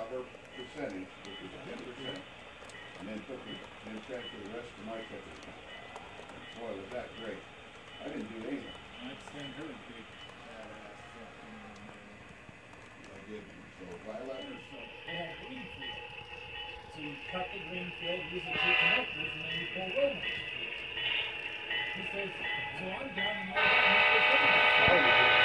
her percentage, which was 10%, and then transferred the rest to my checking account. Boy, was that great. I didn't do anything. I'd send her a big badass I did. So I let her. They had green field. So you cut the green field, use it to connectors, and then you pull road. He says, so I'm down in my house.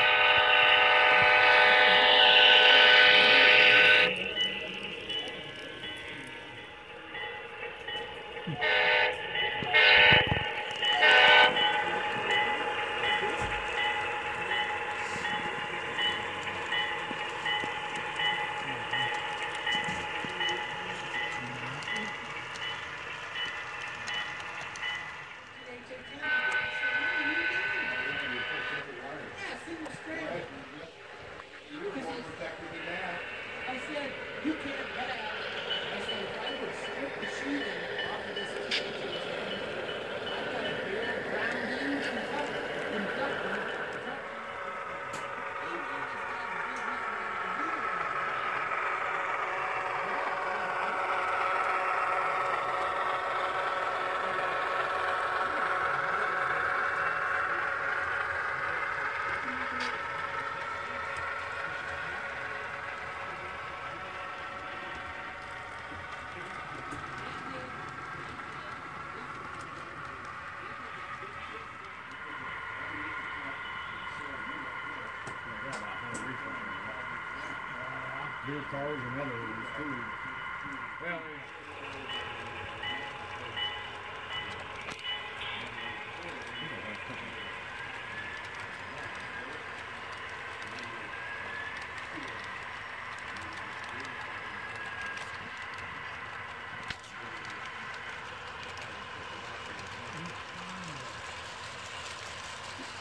Your cars and other ones too. Well,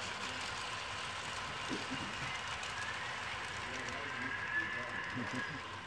Thank you.